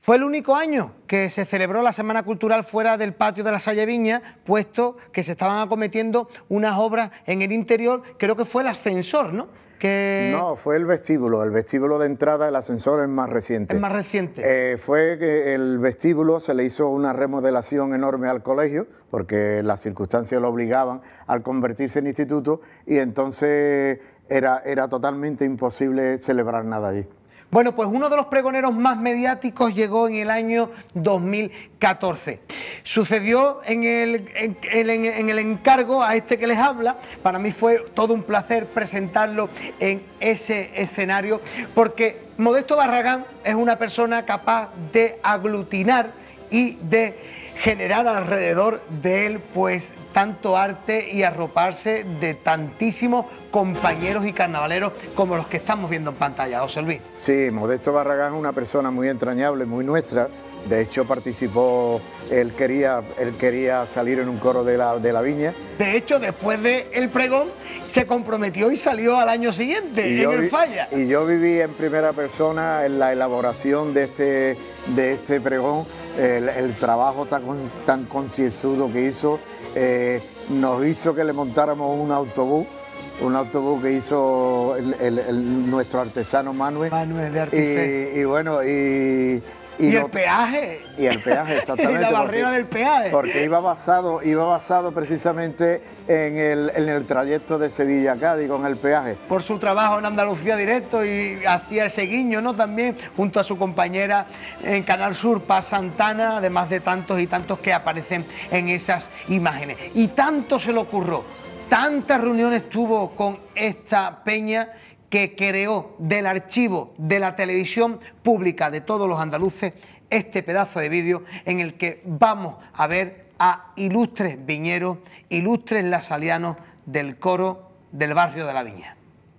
Fue el único año que se celebró la Semana Cultural fuera del patio de la Salle Viña, puesto que se estaban acometiendo unas obras en el interior. Creo que fue el ascensor, ¿no? Que... No, fue el vestíbulo, el vestíbulo de entrada, el ascensor es más reciente. Es más reciente. Eh, fue que el vestíbulo se le hizo una remodelación enorme al colegio, porque las circunstancias lo obligaban al convertirse en instituto, y entonces era, era totalmente imposible celebrar nada allí. Bueno, pues uno de los pregoneros más mediáticos llegó en el año dos mil catorce. Sucedió en el, en, en, en el encargo a este que les habla. Para mí fue todo un placer presentarlo en ese escenario, porque Modesto Barragán es una persona capaz de aglutinar y de generar alrededor de él pues tanto arte y arroparse de tantísimos compañeros y carnavaleros como los que estamos viendo en pantalla. José Luis. Sí, Modesto Barragán es una persona muy entrañable, muy nuestra. De hecho participó, él quería, él quería salir en un coro de la, de la Viña. De hecho, después del pregón se comprometió y salió al año siguiente y en el vi, Falla. Y yo viví en primera persona en la elaboración de este, de este pregón, el, el trabajo tan, tan concienzudo que hizo. Eh, nos hizo que le montáramos un autobús, un autobús que hizo el, el, el, nuestro artesano Manuel. Manuel de Artife. Y, y bueno, y... Y, y el peaje. Y el peaje, exactamente. Y la barrera porque, del peaje. Porque iba basado, iba basado precisamente en el, en el trayecto de Sevilla a Cádiz con el peaje. Por su trabajo en Andalucía Directo y hacía ese guiño, ¿no? También junto a su compañera en Canal Sur, Paz Santana, además de tantos y tantos que aparecen en esas imágenes. Y tanto se le ocurrió, tantas reuniones tuvo con esta peña, que creó del archivo de la televisión pública de todos los andaluces este pedazo de vídeo en el que vamos a ver a ilustres viñeros, ilustres lasalianos del coro del barrio de la Viña.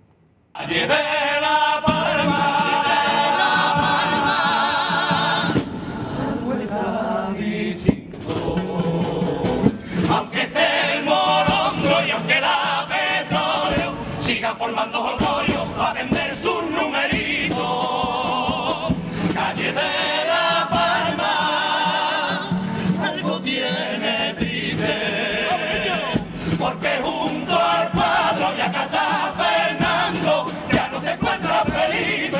Allí de la Palma, de la Palma, vuelta distinto, aunque esté el molondro y aunque la petróleo siga formando jolgorio a vender sus numeritos. Calle de la Palma, algo tiene triste, porque junto al cuadro y a casa Fernando ya no se encuentra Felipe.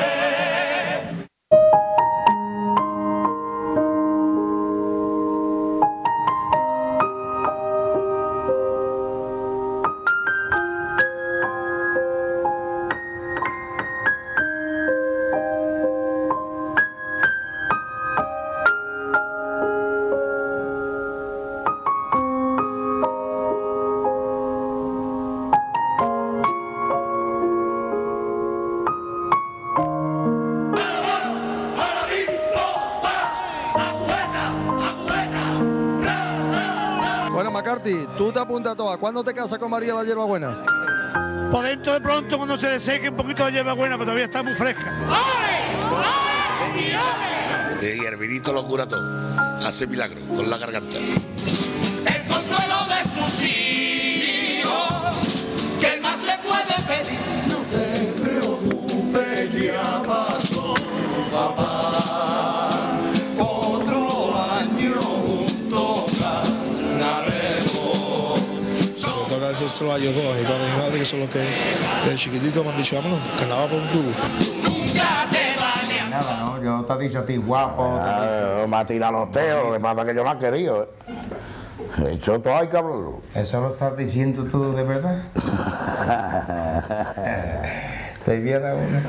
Tú te apuntas a todas. ¿Cuándo te casas con María la Hierbabuena? Por dentro de pronto, cuando se le seque un poquito la hierbabuena, pero todavía está muy fresca. Y el vinito lo cura todo. Hace milagro con la garganta. El consuelo de sus hijos, que el más se puede pedir. No te preocupes, ya pasó, papá. Otro año juntos ganaremos. Sobre todo agradecérselo a ellos dos, a mi padre y mi madre, que son los que desde chiquitito me han dicho, vámonos, carnaval por un tubo. Nunca te vale. Nada, ¿no? Yo te he dicho a ti guapo. Ah, me ha tirado los teos, lo que pasa es que yo no he querido. ¿eh? Eso todo hay que hablarlo. ¿Eso lo estás diciendo tú de verdad? Te voy a dar una.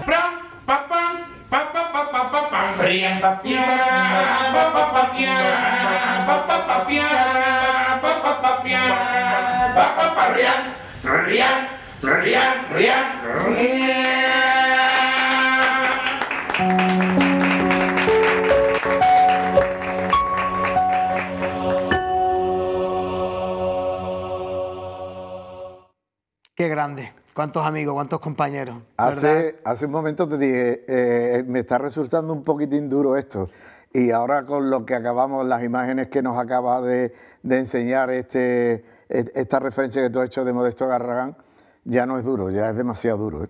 Qué grande. Cuántos amigos, cuántos compañeros. Hace, hace un momento te dije, eh, me está resultando un poquitín duro esto. Y ahora con lo que acabamos, las imágenes que nos acaba de, de enseñar este, esta referencia que tú has hecho de Modesto Barragán, ya no es duro, ya es demasiado duro. ¿eh?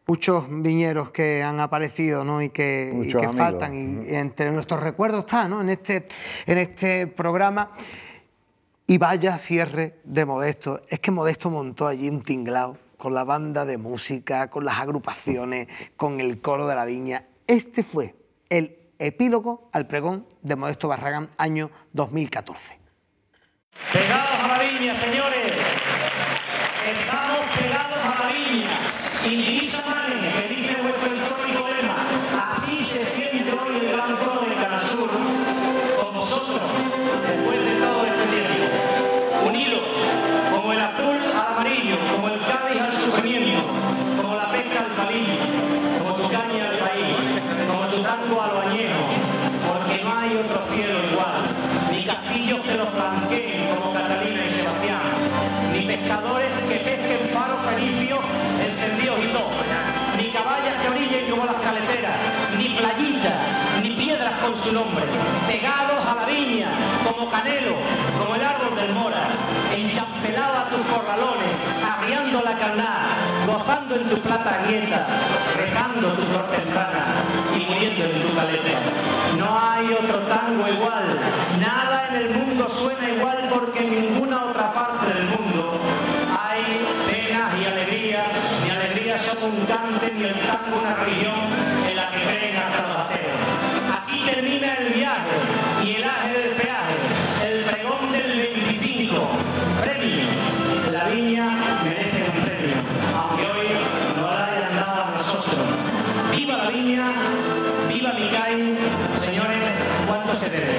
muchos viñeros que han aparecido, ¿no? y que, y que faltan, y, y entre nuestros recuerdos está, ¿no? en, este, en este programa. Y vaya cierre de Modesto. Es que Modesto montó allí un tinglao con la banda de música, con las agrupaciones, con el coro de la viña. Este fue el epílogo al pregón de Modesto Barragán, año dos mil catorce. Pegados a la viña, señores. Estamos pegados a la viña. Indivisa mane, que dice vuestro histórico lema. Así se siente hoy el gran coro de Canasur con vosotros, después de todo este tiempo. Unidos, como el azul al amarillo, como el Cádiz al sufrimiento, como la pesca al palillo, como tu caña al país, como tu tango a lo añejo, porque no hay otro cielo igual, ni castillos que lo flanqueen como Catalina y Sebastián, ni pescadores que pesquen faros fenicios encendidos y todo, ni caballas que orillen como las caleteras, ni playitas, ni piedras con su nombre, pegados a la viña, como Canelo, como el árbol del Mora, enchampelado a tus corralones, arriando la carnada, gozando en tu plata guieta, rezando tu flor temprana y muriendo en tu caleta. No hay otro tango igual, nada en el mundo suena igual, porque en ninguna otra parte del mundo hay penas y alegrías, ni alegrías son un cante, ni el tango una religión en la que creen hasta los ateos. Aquí termina el viaje y el aje del peaje, el pregón del veinticinco, premio. La viña merece un premio, aunque hoy no la hayan dado a nosotros. ¡Viva la viña! ¡Viva Micay! Señores, ¿cuánto se debe?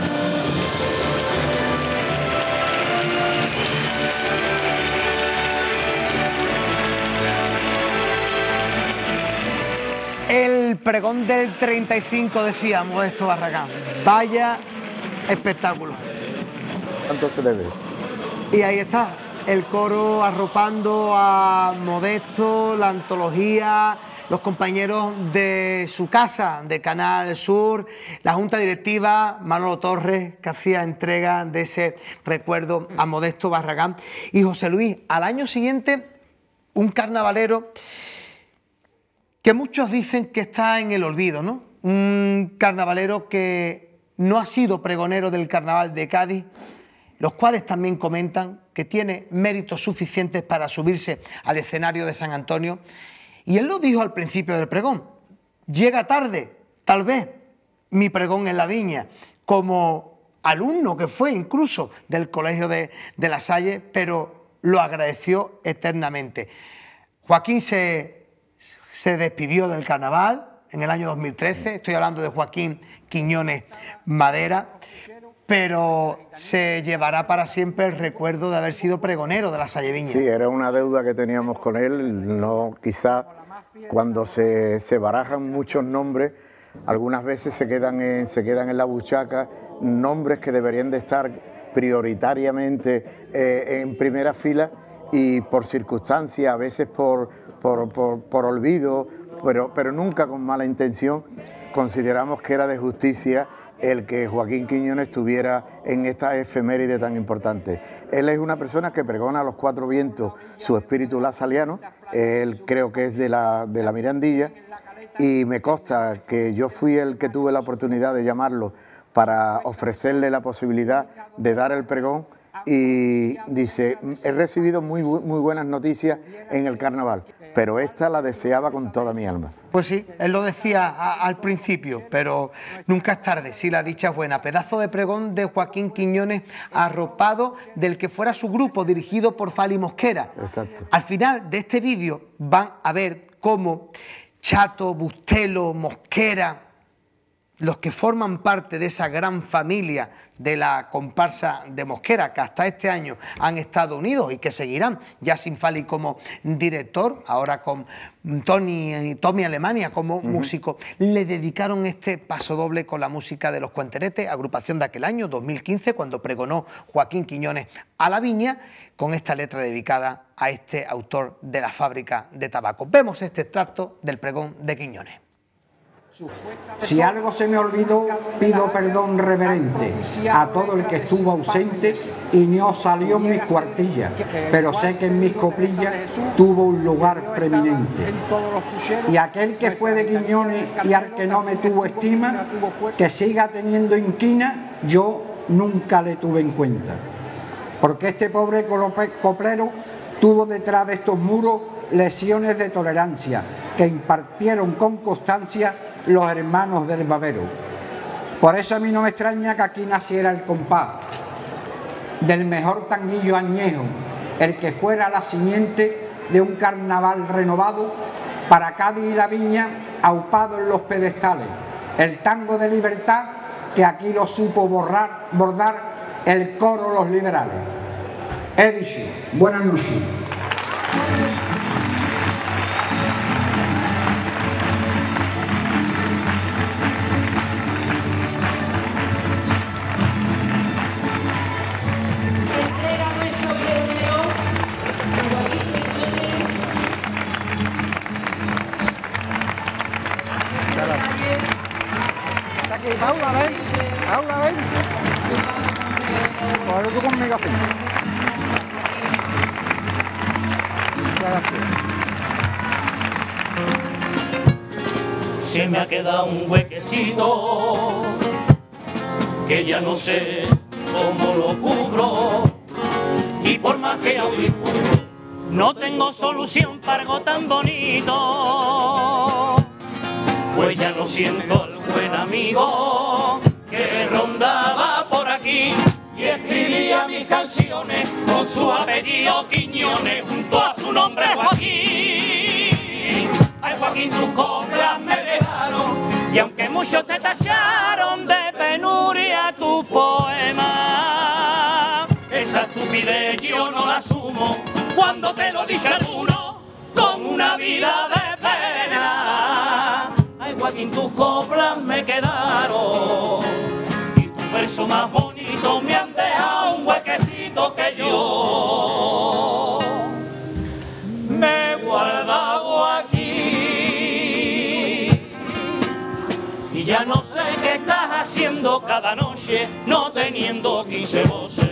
El pregón del treinta y cinco, decía Modesto Barragán. Vaya espectáculo. ¿Cuánto se debe? Y ahí está, el coro arropando a Modesto, la antología, los compañeros de su casa, de Canal Sur, la junta directiva, Manolo Torres, que hacía entrega de ese recuerdo a Modesto Barragán. Y José Luis, al año siguiente, un carnavalero que muchos dicen que está en el olvido, ¿no? Un carnavalero que no ha sido pregonero del carnaval de Cádiz, los cuales también comentan que tiene méritos suficientes para subirse al escenario de San Antonio. Y él lo dijo al principio del pregón: llega tarde, tal vez, mi pregón en la viña, como alumno que fue incluso del Colegio de, de La Salle, pero lo agradeció eternamente. Joaquín se... se despidió del carnaval en el año dos mil trece, estoy hablando de Joaquín Quiñones Madera, pero se llevará para siempre el recuerdo de haber sido pregonero de la Salleviña. Sí, era una deuda que teníamos con él, no, quizá cuando se, se barajan muchos nombres, algunas veces se quedan, en, se quedan en la buchaca nombres que deberían de estar prioritariamente eh, en primera fila, y por circunstancias, a veces por, por, por, por olvido, pero, pero nunca con mala intención, consideramos que era de justicia el que Joaquín Quiñones estuviera en esta efeméride tan importante. Él es una persona que pregona a los cuatro vientos su espíritu lasaliano, él creo que es de la, de la Mirandilla, y me consta que yo fui el que tuve la oportunidad de llamarlo para ofrecerle la posibilidad de dar el pregón, y dice: he recibido muy, muy buenas noticias en el carnaval, pero esta la deseaba con toda mi alma. Pues sí, él lo decía a, al principio, pero nunca es tarde, si la dicha es buena. Pedazo de pregón de Joaquín Quiñones, arropado del que fuera su grupo, dirigido por Fali Mosquera. Exacto. Al final de este vídeo van a ver cómo Chato, Bustelo, Mosquera, los que forman parte de esa gran familia de la comparsa de Mosquera, que hasta este año han estado unidos y que seguirán, ya sin Fali como director, ahora con Tony, Tommy Alemania como uh-huh. músico, le dedicaron este pasodoble con la música de Los Cuenteretes, agrupación de aquel año, dos mil quince, cuando pregonó Joaquín Quiñones a la viña, con esta letra dedicada a este autor de la fábrica de tabaco. Vemos este extracto del pregón de Quiñones. Si algo se me olvidó, pido perdón reverente a todo el que estuvo ausente y no salió en mis cuartillas, pero sé que en mis coplillas tuvo un lugar preeminente. Y aquel que fue de Quiñones y al que no me tuvo estima, que siga teniendo inquina, yo nunca le tuve en cuenta. Porque este pobre coplero tuvo detrás de estos muros lesiones de tolerancia que impartieron con constancia los hermanos del Babero. Por eso a mí no me extraña que aquí naciera el compás del mejor tanguillo añejo, el que fuera la simiente de un carnaval renovado para Cádiz y la Viña, aupado en los pedestales, el tango de libertad que aquí lo supo borrar, bordar el coro Los Liberales. He dicho, buenas noches. Paula, ven, Paula, ven. Ahora tú conmigo así. Se me ha quedado un huequecito que ya no sé cómo lo cubro, y por más que audífono no tengo solución para algo tan bonito, pues ya no siento al buen amigo que rondaba por aquí y escribía mis canciones con su apellido Quiñones junto a su nombre Joaquín. Ay, Joaquín, tus coplas me dejaron, y aunque muchos te tacharon de penuria tu poema, esa estupidez yo no la asumo cuando te lo dice alguno con una vida de pena. Ay, Joaquín, tus coplas me quedaron y tus versos más bonitos me han dejado un huequecito que yo me he guardado aquí. Y ya no sé qué estás haciendo cada noche, no teniendo quince voces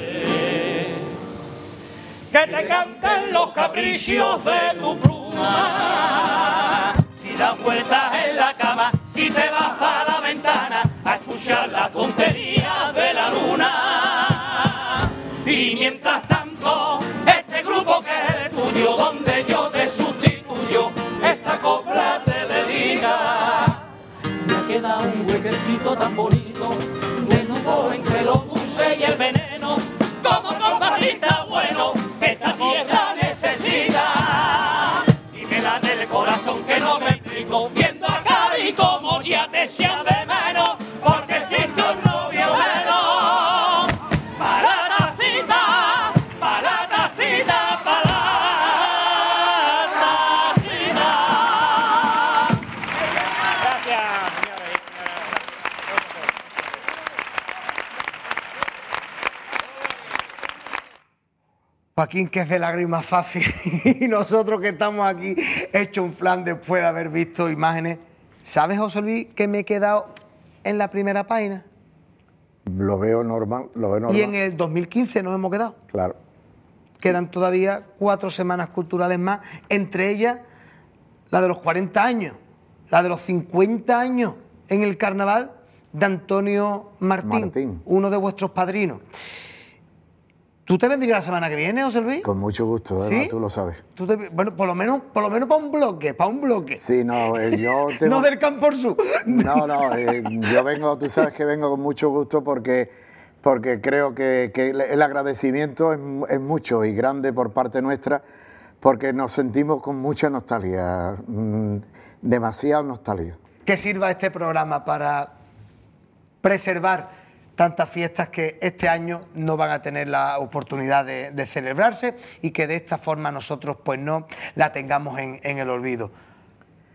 que te canten los caprichos de tu pluma. Si das vueltas en la cama, si te vas para la ventana a escuchar la tontería de la luna. Y mientras tanto, este grupo que es el tuyo, donde yo te sustituyo, esta copla te dedica. Me queda un huequecito tan bonito, de nuevo entre lo dulce y el veneno, como compasista bueno que esta tierra necesita. Y me da del corazón que no me explico, viendo a Cádiz como ya te echan de menos, porque existe un novio menos. Para la tacita, para la tacita, para la tacita. Gracias, Joaquín, que es de lágrimas fácil, y nosotros que estamos aquí hecho un flan después de haber visto imágenes. ¿Sabes, José Luis, que me he quedado en la primera página? Lo veo normal, lo veo normal. Y en el dos mil quince nos hemos quedado. Claro. Quedan todavía cuatro semanas culturales más, entre ellas la de los cuarenta años, la de los cincuenta años en el carnaval de Antonio Martín, Martín. uno de vuestros padrinos. ¿Tú te vendrías la semana que viene, José Luis? Con mucho gusto, Eva, ¿Sí? tú lo sabes. ¿Tú te, bueno, por lo menos, por lo menos para un bloque, para un bloque. Sí, no, eh, yo tengo... No del Campo Sur. No, no, eh, yo vengo, tú sabes que vengo con mucho gusto porque, porque creo que, que el agradecimiento es, es mucho y grande por parte nuestra, porque nos sentimos con mucha nostalgia, mmm, demasiada nostalgia. Que sirva este programa para preservar tantas fiestas que este año no van a tener la oportunidad de, de celebrarse, y que de esta forma nosotros pues no la tengamos en, en el olvido.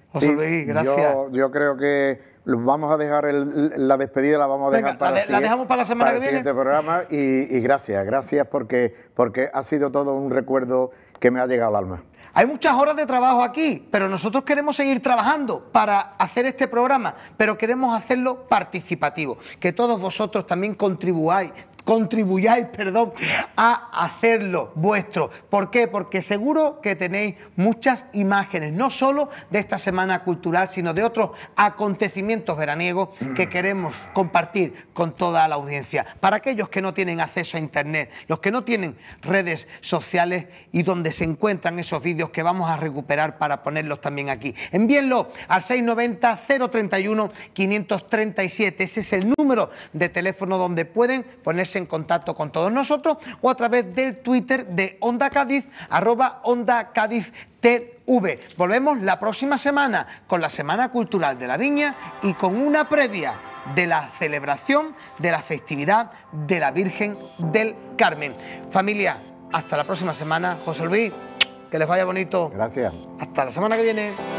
José Sí, Luis, gracias. Yo, yo creo que vamos a dejar el- la despedida, la vamos a dejar Venga, para, la, el de- la siguiente- dejamos para la semana para que el viene. siguiente programa y, y gracias, gracias porque, porque ha sido todo un recuerdo que me ha llegado al alma. Hay muchas horas de trabajo aquí, pero nosotros queremos seguir trabajando para hacer este programa, pero queremos hacerlo participativo, que todos vosotros también contribuyáis, contribuyáis, perdón, a hacerlo vuestro. ¿Por qué? Porque seguro que tenéis muchas imágenes, no solo de esta Semana Cultural, sino de otros acontecimientos veraniegos que queremos compartir con toda la audiencia. Para aquellos que no tienen acceso a Internet, los que no tienen redes sociales y donde se encuentran esos vídeos que vamos a recuperar para ponerlos también aquí. Envíenlo al seis noventa, cero treinta y uno, quinientos treinta y siete. Ese es el número de teléfono donde pueden ponerse en contacto con todos nosotros o a través del Twitter de Onda Cádiz, arroba Onda Cádiz T V. Volvemos la próxima semana con la Semana Cultural de la Viña y con una previa de la celebración de la festividad de la Virgen del Carmen. Familia, hasta la próxima semana. José Luis, que les vaya bonito. Gracias. Hasta la semana que viene.